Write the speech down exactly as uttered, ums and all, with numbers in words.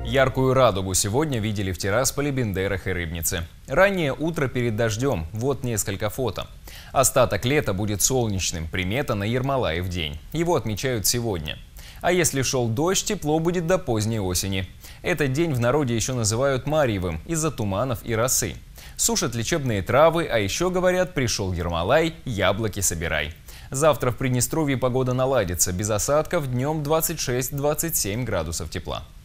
Яркую радугу сегодня видели в Тирасполе, Бендерах и Рыбнице. Раннее утро перед дождем. Вот несколько фото. Остаток лета будет солнечным. Примета на Ермолаев день. Его отмечают сегодня. А если шел дождь, тепло будет до поздней осени. Этот день в народе еще называют Марьевым из-за туманов и росы. Сушат лечебные травы, а еще говорят: пришел Ермолай, яблоки собирай. Завтра в Приднестровье погода наладится. Без осадков, днем двадцать шесть — двадцать семь градусов тепла.